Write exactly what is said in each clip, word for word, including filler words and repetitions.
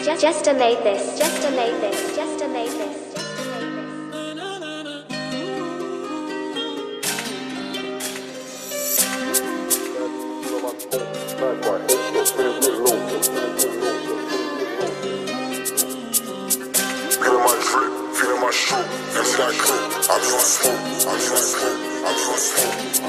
Just, just to make this, just to make this, just to make this. Feeling my drip, feeling my shoe, into that clip. I be on smoke, I be on smoke, I be on smoke.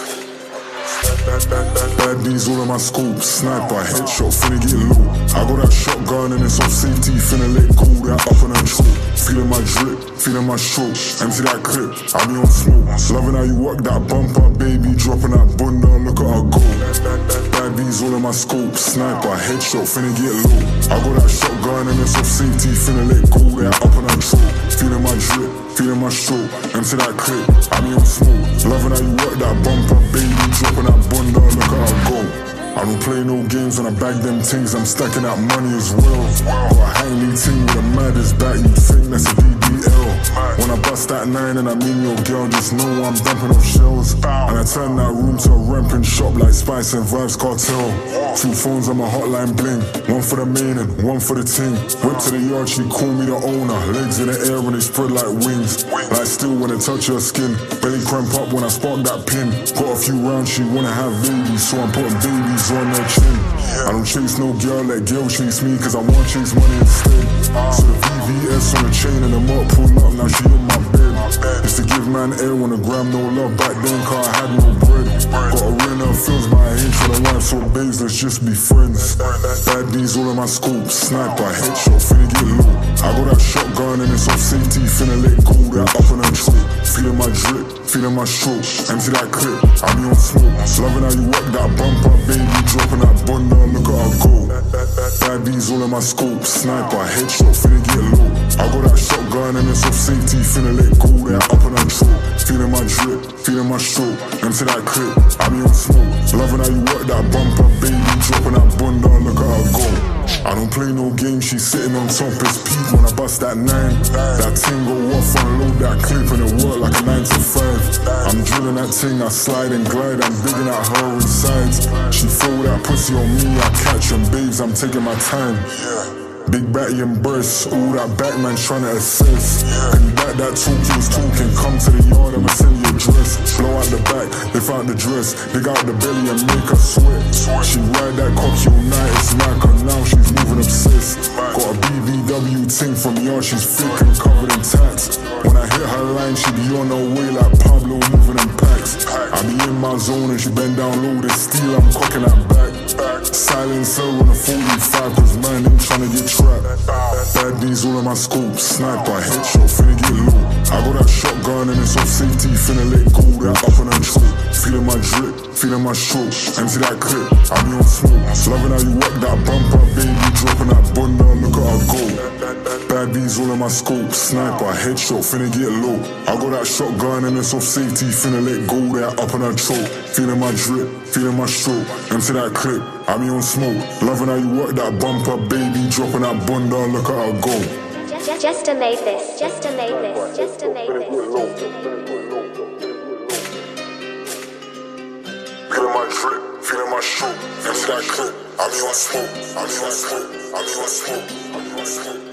Bad, bad, bad, bad bees all in my scope. Sniper, headshot, finna get low. I got that shotgun and it's off safety, finna let go. That up and choke. Feeling my drip, feeling my stroke. Empty that clip, I be on smoke. Loving how you work that bumper, baby. Dropping that bunda, look at her go. Bad, bad, bad, bad bees all in my scope. Sniper, headshot, finna get low. I got that shotgun and it's off safety, finna let go. That up and choke. Feeling my drip, feeling my stroke. Empty that clip, I be on smoke. Loving how you work that bumper, baby. Dropping that bunda, look at her go. I don't play no games when I bag them things, I'm stacking that money as well. Got a hangly team with the maddest back, you'd think that's a B B L. When I bust that nine and I mean your girl, just know I'm dumping off shells. And I turn that room to a ramping shop like Spice and Vibes Cartel. Two phones on my hotline bling, one for the main and one for the team. Whip to the yard, she call me the owner. Legs in the air when they spread like wings. Like still when it touch her skin, belly cramp up when I spark that pin. Got a few rounds, she wanna have babies, so I'm putting babies on her chin. I don't chase no girl, let girl chase me, cause I want chase money instead. So the V V S on the chain and the mop pull up, now she in my bed. Used to give man air on the gram, no love back then, cause I had no bread. Got a ring her feels my age for the wife, so babes, let's just be friends. Bad bees all in my scope, sniper, headshot, finna get low. I got that shotgun and it's off safety, finna let go, that up and choke. Feeling my drip, feeling my stroke, empty that clip, I be on smoke. Loving how you work that bumper, baby, dropping that bunda, look at her go. Bad bees all in my scope, sniper, headshot, finna get low. I got that shotgun and it's off safety, finna let go, that up and choke. Feeling my drip, feeling my stroke, empty that clip, I be on smoke. Loving how you work that bumper, baby, dropping that bunda, look at her go. I don't play no games, she's sitting on top, it's peak when I bust that nine. That ting go off, unload that clip and it work like a nine to five. I'm drilling that ting, I slide and glide, I'm digging at her insides. She throw that pussy on me, I catch them, babes, I'm taking my time. Big batty and burst, all that back man tryna assist. Can you back that talk you was talking? Come to the yard, I'ma send you a dress. Blow out the back, lift out the dress, dig out the belly and make her sweat. She ride that cocky all night, it's like her now, she's moving obsessed. Got a B B W ting from yard, she's thick and covered in tats. When I hit her line, she be on her way like Pablo moving in packs. I be in my zone and she bend down low, the steel, I'm cocking that back. Silencer on a forty-five, cause man ain't tryna get trapped. Bad bees all in my scope, sniper, headshot, finna get low. I got that shotgun and it's off safety, finna let go, that up and choke. Feeling my drip, feeling my stroke, empty that clip, I be on smoke. Loving how you work that bumper, baby, dropping that bunda, look at her go. Bad bees all in my scope, sniper, headshot, finna get low. I got that shotgun and it's off safety, finna let go, that up and choke. Feeling my drip, feeling my stroke, empty that clip, I be on smoke. Loving how you work that bumper, baby, dropping that bunda, look at her go. Just, just to make this, just to make this, just to make this. Feeling my drip, feeling my stroke, empty that clip, I be on smoke, I be on smoke, I be on smoke, I be on smoke.